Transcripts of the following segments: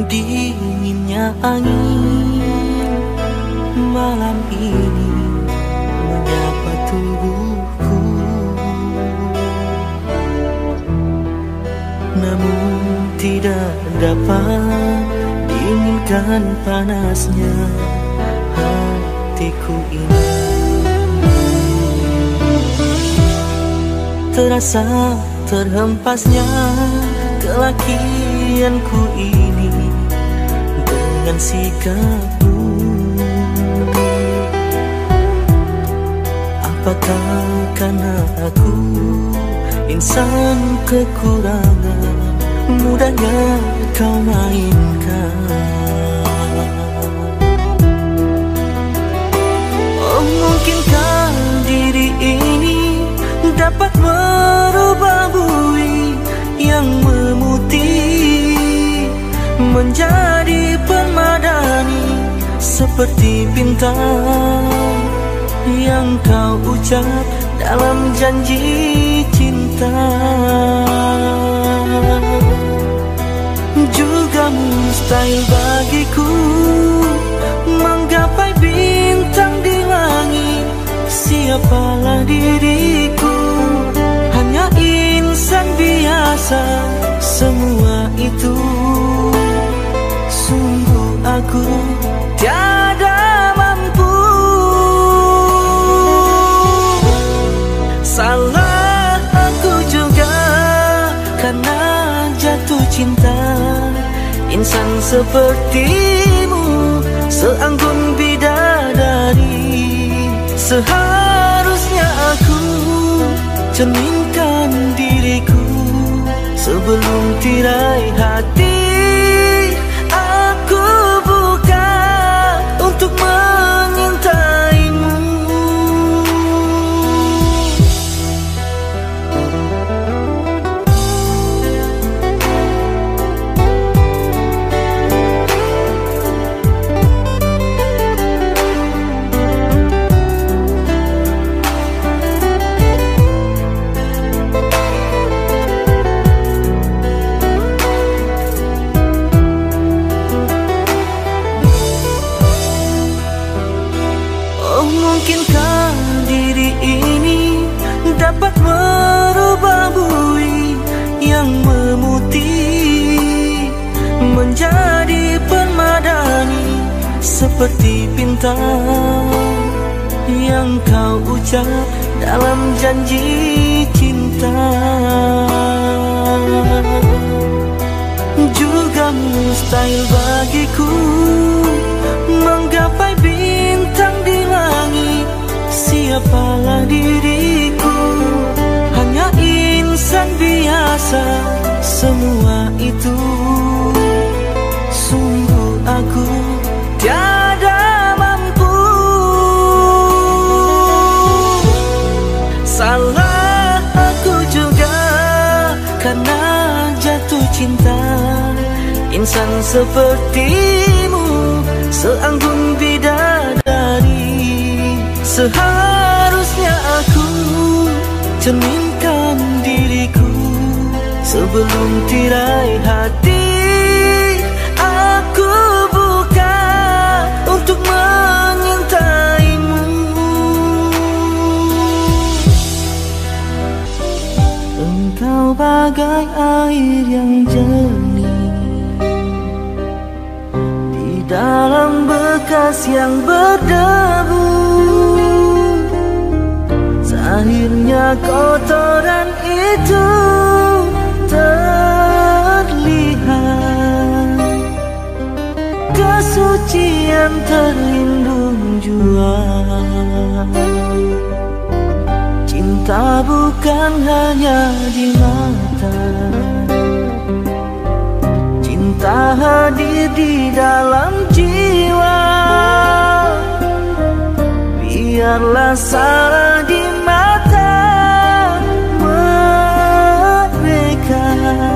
Dinginnya angin malam ini menyapa tubuhku, namun tidak dapat dinginkan panasnya hatiku ini. Terasa terhempasnya kelakianku ini dengan sikapmu. Apakah karena aku insan kekurangan, mudahnya kau mainkan? Oh, mungkinkah diri ini dapat merubah bui yang memutih menjadi permadani, seperti bintang yang kau ucap dalam janji cinta. Juga mustahil bagiku menggapai bintang di langit. Siapalah diriku, hanya insan biasa. Semua itu sungguh aku tiada mampu. Salah aku juga karena jatuh cinta. Insan sepertimu seanggun bidadari. Seharusnya aku cerminkan diriku sebelum tirai hati aku buka untuk mengintaimu. Mungkinkah diri ini dapat merubah bui yang memutih menjadi permadani, seperti bintang yang kau ucap dalam janji cinta. Juga mustahil bagiku menggapai bintang di langit. Siapalah diriku, hanya insan biasa. Semua itu sungguh aku tiada mampu. Salah aku juga karena jatuh cinta. Insan sepertimu seanggun bidadari. Seharusnya aku cerminkan diriku sebelum tirai hati aku buka untuk mengintaimu. Engkau bagai air yang jernih di dalam bekas yang berdebu. Akhirnya kotoran itu terlihat, kesucian terlindung jua. Cinta bukan hanya di mata, cinta hadir di dalam jiwa. Biarlah salah di mata mereka,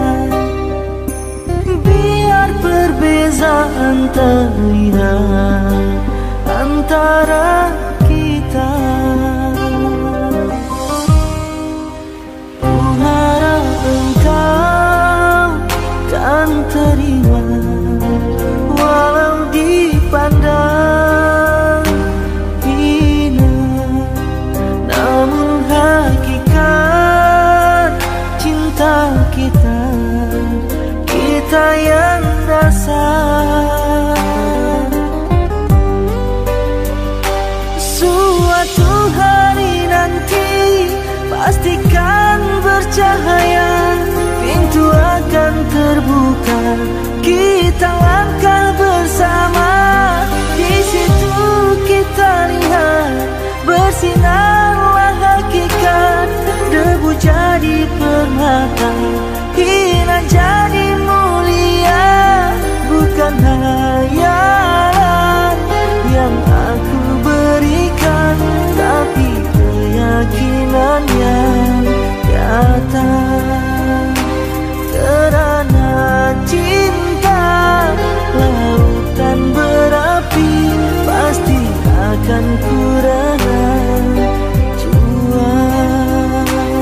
biar perbezaan terlihat antara kita. Ku harap engkau kan terima kita yang dasar. Suatu hari nanti pastikan bercahaya, pintu akan terbuka, kita langkah bersama. Di situ kita lihat bersinarlah hakikat, debu jadi permata, hina jadi mulia. Bukan hayalan yang aku berikan, tapi keyakinan yang nyata. Kerana cinta lautan berapi, pasti akan ku rela jual.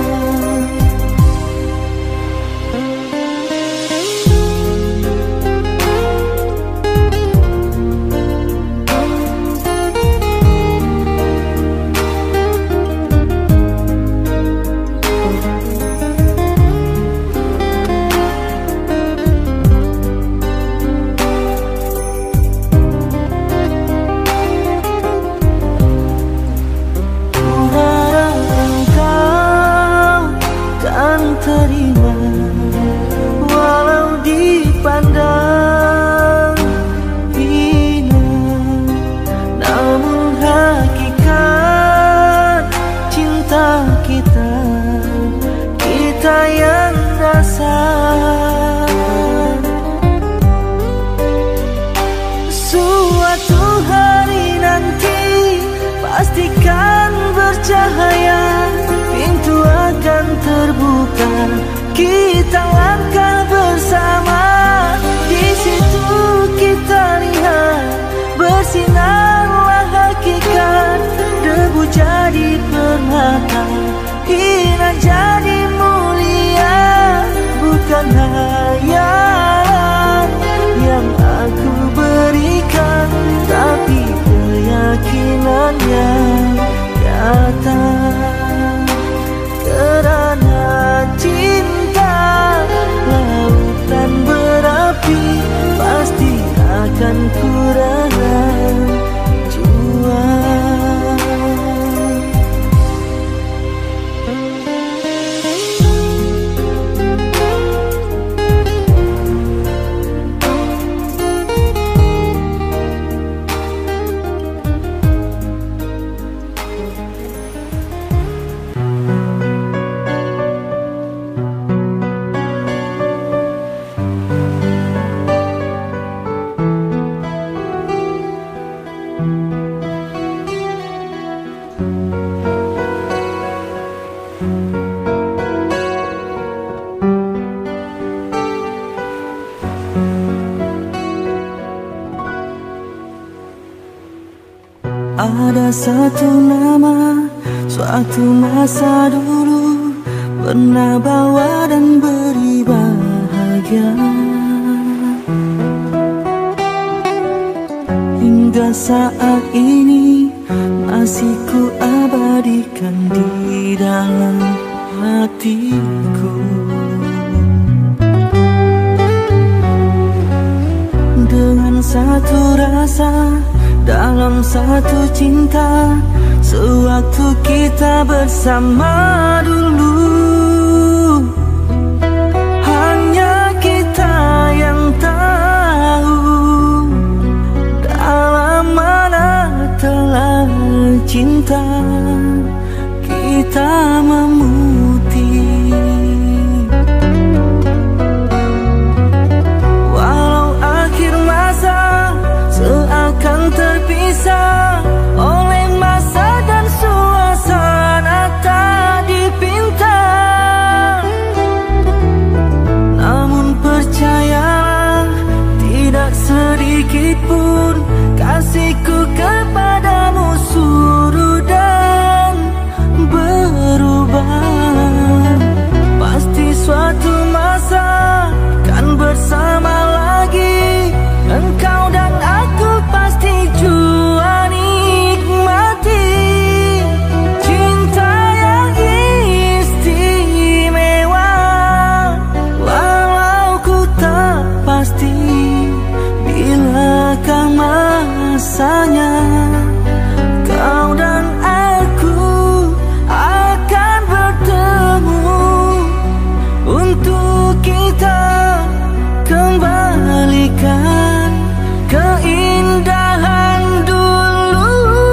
Terima walau dipandang hina, namun hakikat cinta kita, kita yang dasar. Suatu hari nanti pastikan bercahaya, pintu akan terbuka, kita langkah bersama. Di situ kita lihat bersinarlah hakikat, debu jadi permata, hina jadi mulia. Bukan hayalan yang aku berikan, tapi keyakinan yang nyata. Kerana cinta lautan berapi, pasti akan ku rela jual. Ada satu nama, suatu masa dulu pernah bawa dan beri bahagia. Hingga saat ini masih ku abadikan di dalam hatiku. Dengan satu rasa, dalam satu cinta, sewaktu kita bersama dulu. Hanya kita yang tahu dalam mana telah cinta kita memutih. Walau akhir masa seakan terpisah oleh masa dan suasana tak dipinta, namun percayalah tidak sedikit pun kasihku kepadamu surut dan berubah. Pasti suatu masa kan bersama lagi, engkau dan aku pasti jua nikmati cinta yang istimewa. Walau ku tak masanya kau dan aku akan bertemu untuk kita kembalikan keindahan dulu.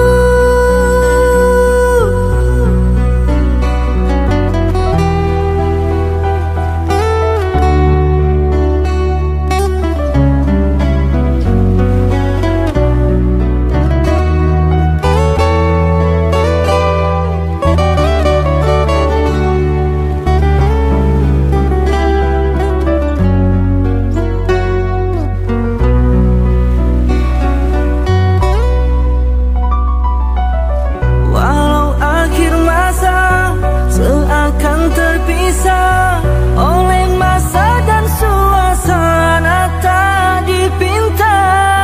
Oleh masa dan suasana tak dipinta,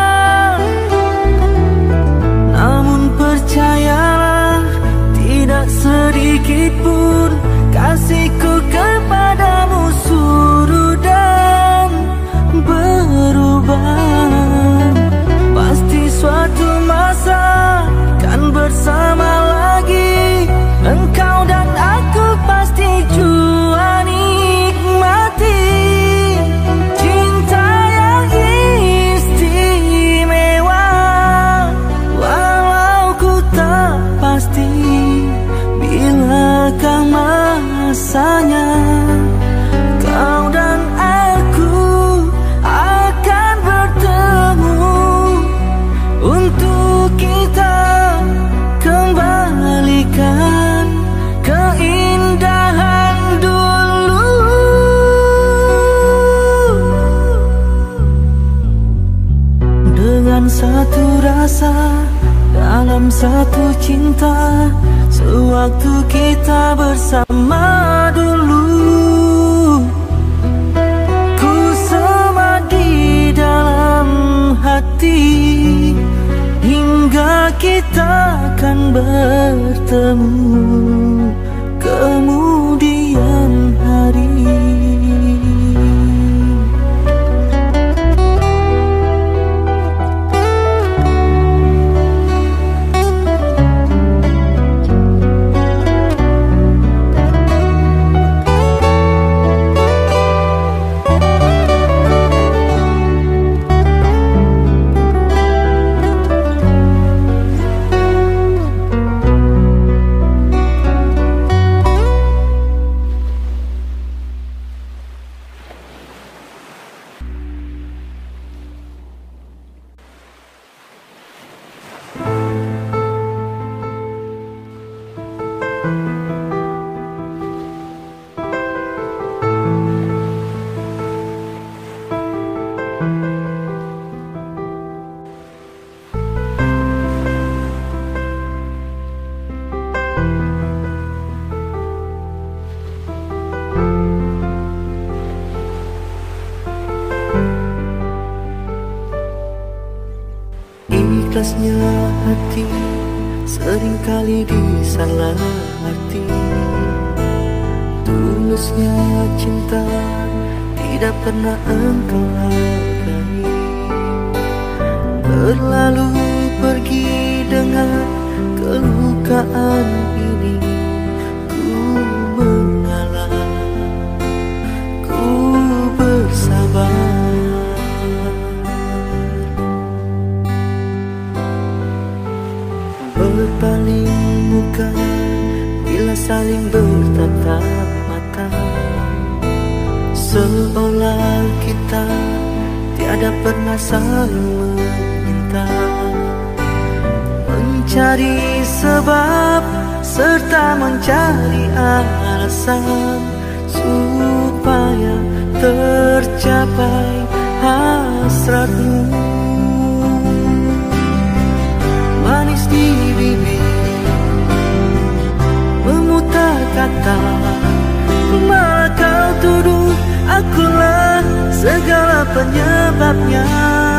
namun percayalah tidak sedikit pun kasihku kepadamu surut dan berubah. Pasti suatu masa kan bersama lagi, engkau dan aku pasti jua nikmati cinta yang istimewa. Walau ku tak pasti bilakah masanya kau dan aku akan bertemu untuk kita kembalikan keindahan dulu. Dengan satu rasa dalam satu cinta, sewaktu kita bersama dulu, ku semadi dalam hati hingga kita akan bertemu kemudian hari. Ikhlasnya hati seringkali disalah arti, tulusnya cinta tidak pernah engkau hargai. Berlalu pergi dengan kelukaan ini, ku mengalah, ku bersabar. Berpaling muka bila saling bertatap mata, seolah kita tiada pernah saling meminta. Mencari sebab serta mencari alasan supaya tercapai hasratmu. Manis di bibir memutar kata, malah kau tuduh akulah segala penyebabnya.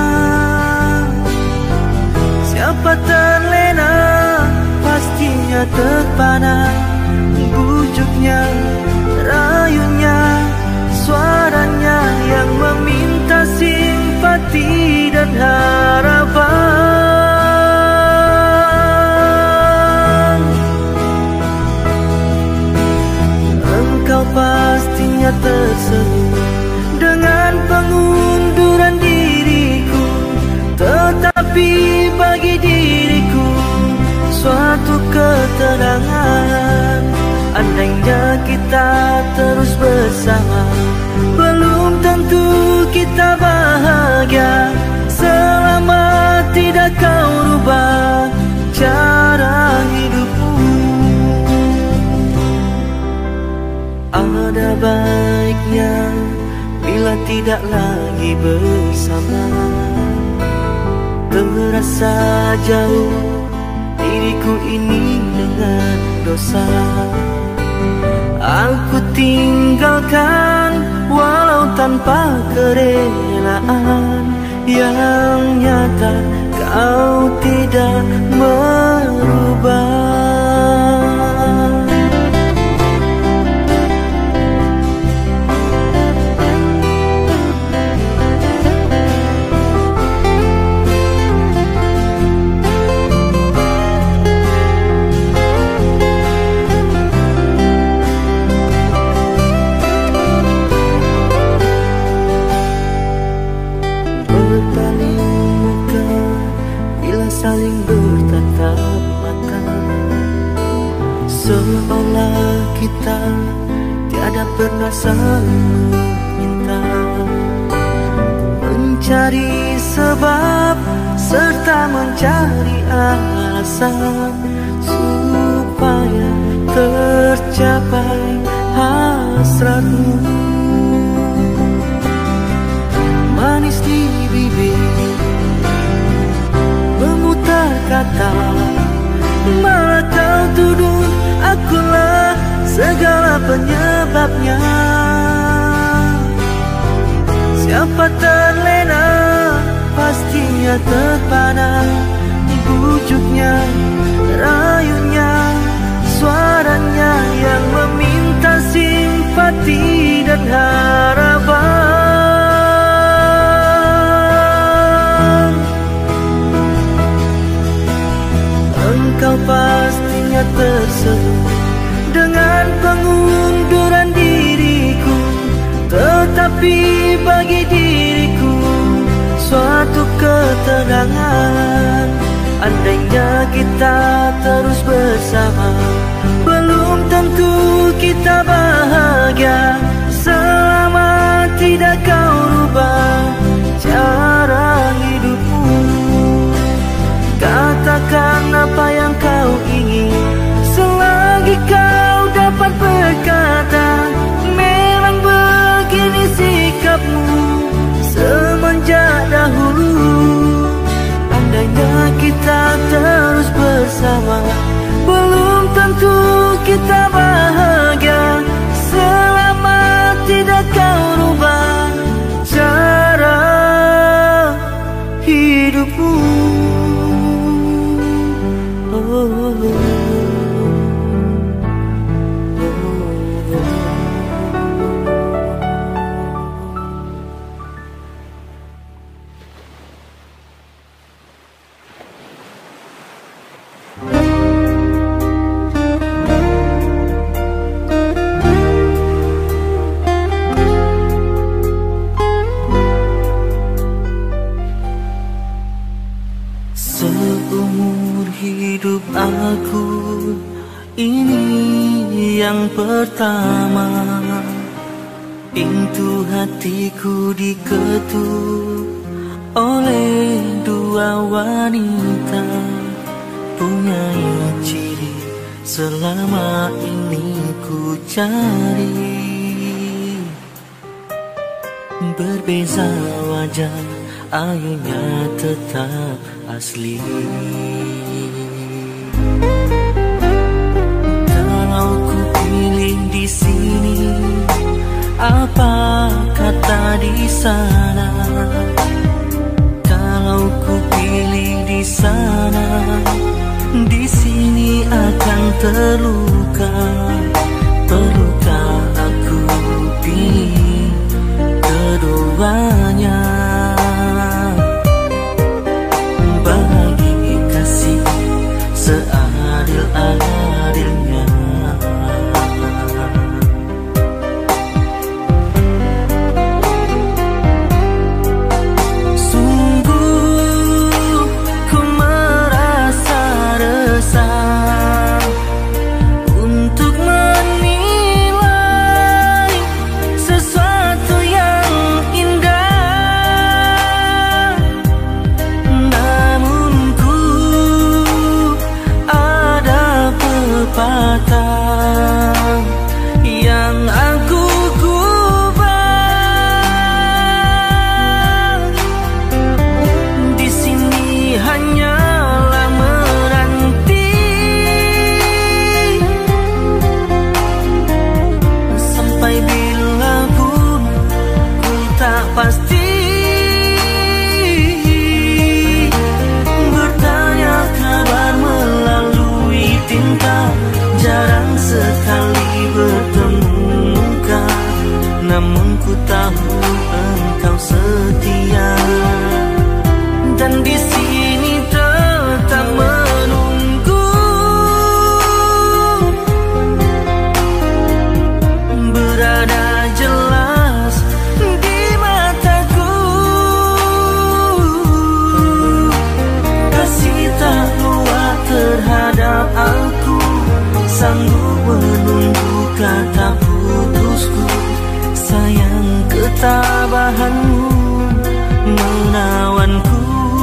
Siapa terlena pastinya terpana, bujuknya, rayunya, suaranya yang meminta simpati dan harapan. terus bersama. Belum tentu kita bahagia selama tidak kau rubah cara hidupmu. Ada baiknya bila tidak lagi bersama. Terasa jauh diriku ini dengan dosa. Aku tinggalkan walau tanpa kerelaan. Yang nyata kau tidak merubah. Saling bertatap mata, seolah kita tiada pernah saling meminta. Mencari sebab serta mencari alasan supaya tercapai hasratmu. Manis di bibir kata, malah kau tuduh akulah segala penyebabnya. Siapa terlena pastinya terpana. Bujuknya, rayunya, suaranya yang meminta simpati dan harapan. Engkau pastinya terseru dengan pengunduran diriku, tetapi bagi diriku suatu ketenangan. Andainya kita terus bersama, belum tentu kita bahagia selama tidak kau rubah cara hidupmu. Katakan apa yang kau ingin selagi kau dapat berkata. Memang begini sikapmu semenjak dahulu. Andainya kita terus bersama, belum tentu kita bahagia selama tidak kau rubah cara hidupmu. Aku ini yang pertama, pintu hatiku diketuk oleh dua wanita. Punya ciri selama ini ku cari. Berbeza wajah, ayunya tetap asli. Kalau ku pilih di sini, apa kata di sana? Kalau ku pilih di sana, di sini akan terluka. Perlukah aku pilih keduanya? Bagi kasih seadil-adilnya. Untuk menilai pasti. Bertanya kabar melalui tinta, jarang sekali bertemu muka. Namun ku tahu engkau setia, dan di sini tetap menunggu. Berada jelas di mataku, kasih tak luar terhadap aku, sanggup menunggu kata putusku. Sayang ketabahanmu menawanku.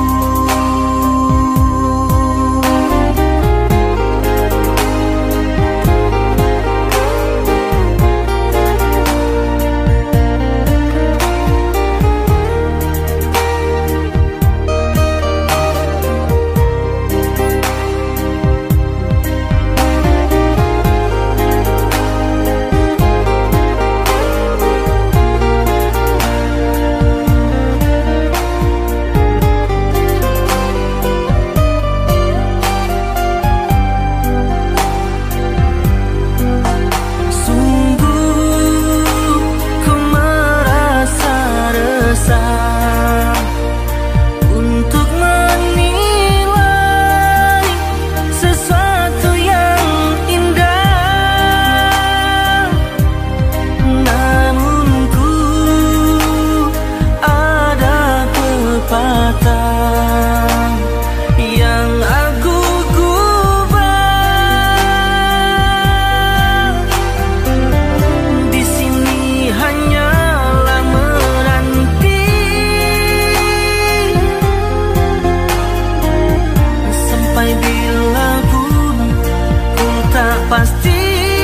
Pasti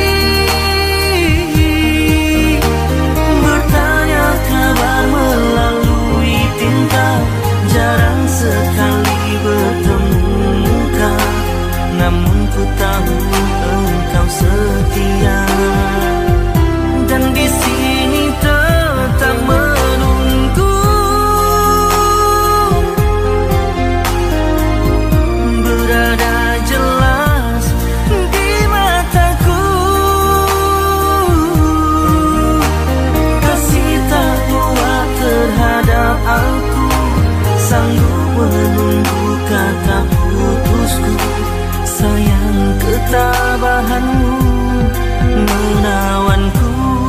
bertanya kabar melalui tinta, jarang sekali bertemu muka. Namun ku tahu engkau setia, dan di sini tetap menunggu. Berada jelas di mataku, kasih tak luar terhadap aku, sanggup menunggu kata putusku. Sayang ketabahanmu menawanku.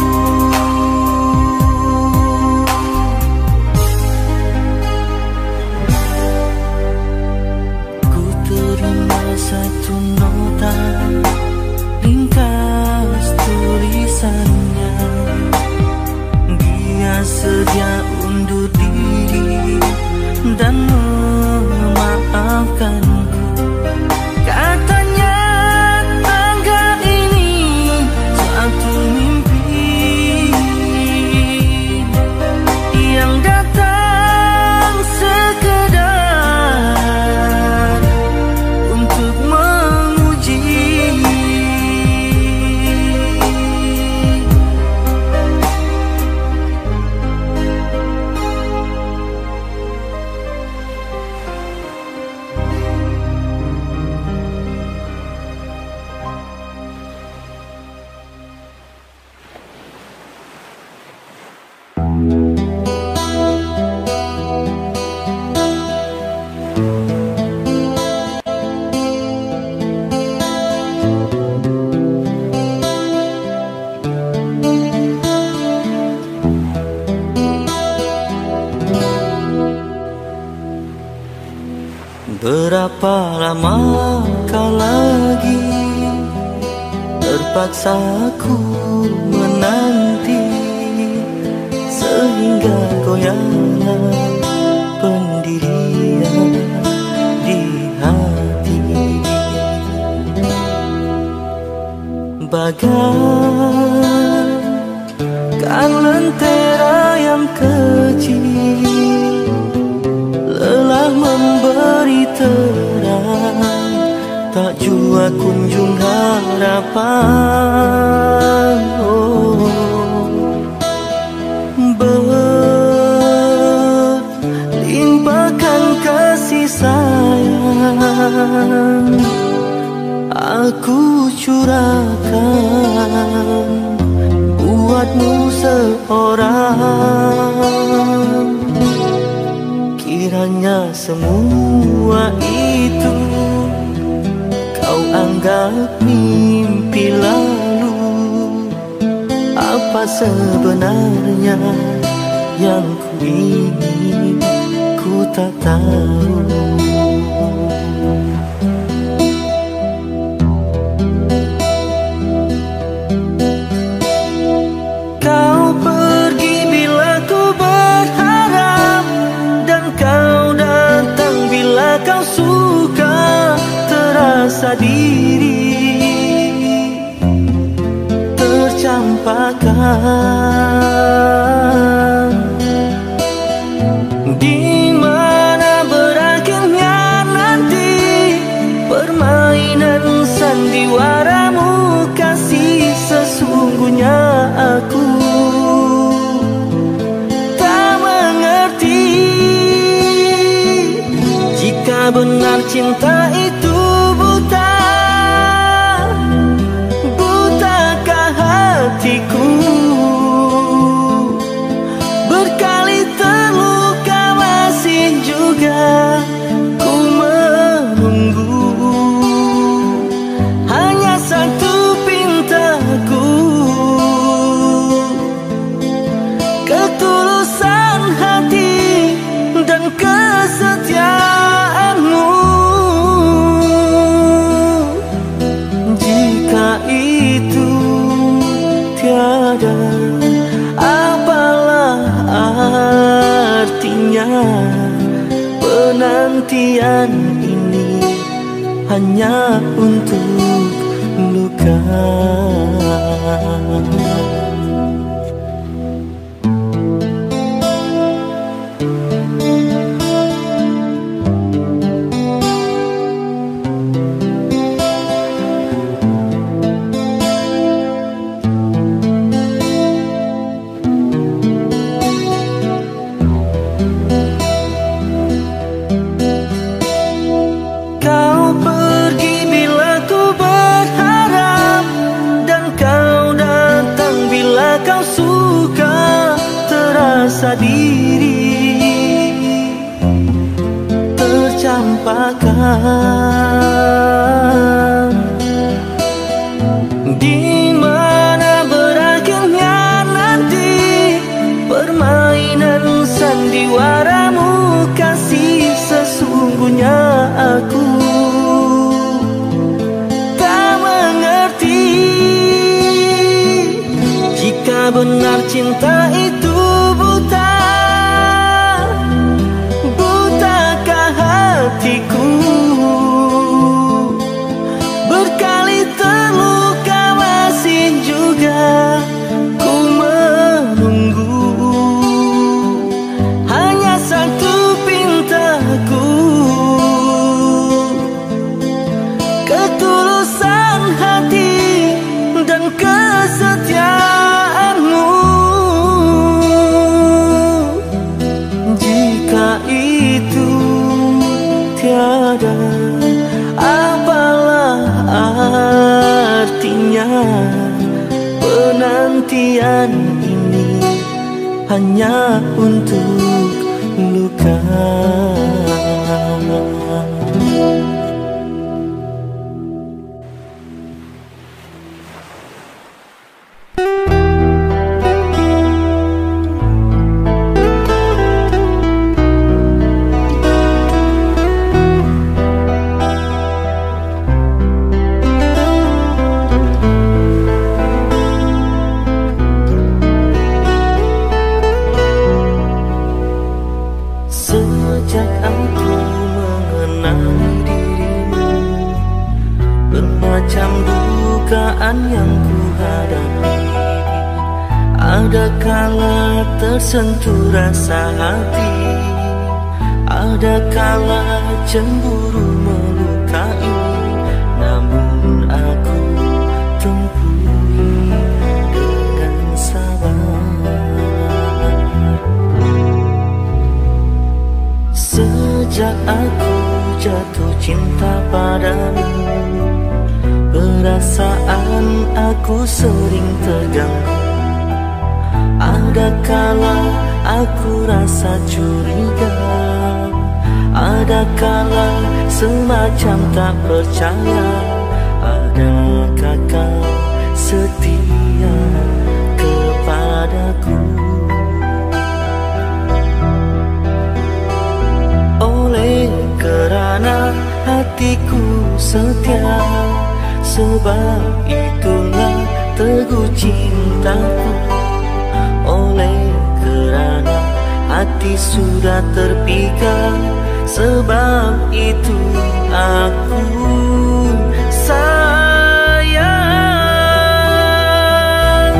Ku terima satu nota, ringkas tulisannya. Dia sedia undur diri dan memaafkanku. Katanya tangga ini satu mimpi yang datang sekedar untuk menguji. Berapa lama kau lagi terpaksa aku menanti, sehingga goyahlah pendirian di hati. Bagaikan lentera yang kecil, lelah memberi terang, tak jua kunjung harapan. Oh, seseorang. Kiranya semua itu kau anggap mimpi lalu. Apa sebenarnya yang ku ingin, ku tak tahu. Kau pergi bila ku berharap, dan kau datang bila kau suka. Terasa diri tercampakkan. Di mana berakhirnya nanti permainan sandiwaramu kasih? Sesungguhnya aku tak mengerti. Jika benar cinta itu buta, butakah hatiku? Berkali terluka masih juga ku menunggu. Hanya satu pintaku, ketulusan hati dan kesetiaanmu. Jika itu tiada, apalah artinya penantian ini hanya untuk luka. Kau pergi bila ku berharap, dan kau datang bila kau suka. Terasa diri tercampakkan. Di mana berakhirnya nanti permainan sandiwaramu kasih? Sesungguhnya aku tak mengerti. Jika benar cinta itu buta, butakah hatiku? Berkali terluka masih juga ku menunggu. Hanya satu pintaku, ketulusan hati dan kesetiaanmu. Jika itu tiada, apalah artinya penantian ini hanya untuk luka. Sejak aku mengenali dirimu, bermacam dugaan yang ku hadapi. Ada kala tersentuh rasa hati, ada kala cemburu melukai. Namun aku tempuhi dengan sabar. Sejak aku jatuh cinta padamu, perasaan aku sering terganggu. Ada kala aku rasa curiga, ada kala semacam tak percaya. Adakah kau setia kepadaku? Oleh kerana hatiku setia, sebab itulah teguh cintaku. Oleh kerana hati sudah terpikat, sebab itu aku sayang.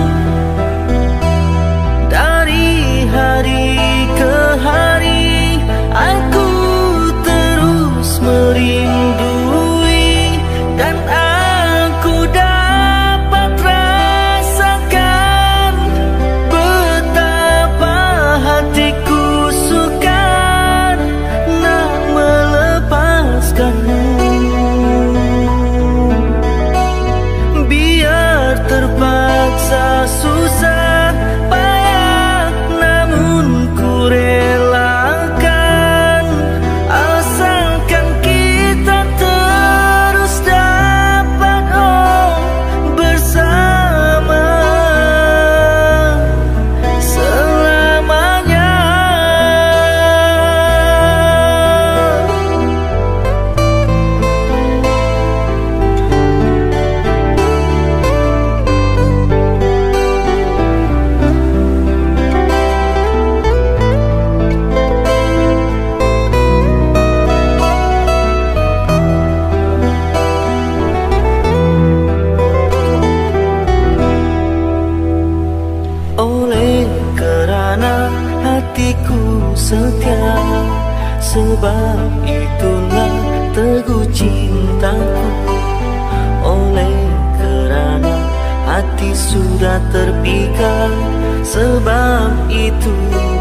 Dari hari ke hari aku terus merindui, dan aku dapat rasakan betapa hatiku sukar nak melepaskanmu. Biar terpaksa susah payah, namun ku relakan, asalkan kita terus dapat bersama selamanya. Oleh kerana hatiku setia, sebab itulah teguh cintaku. Oleh kerana hati sudah terpikat, sebab itu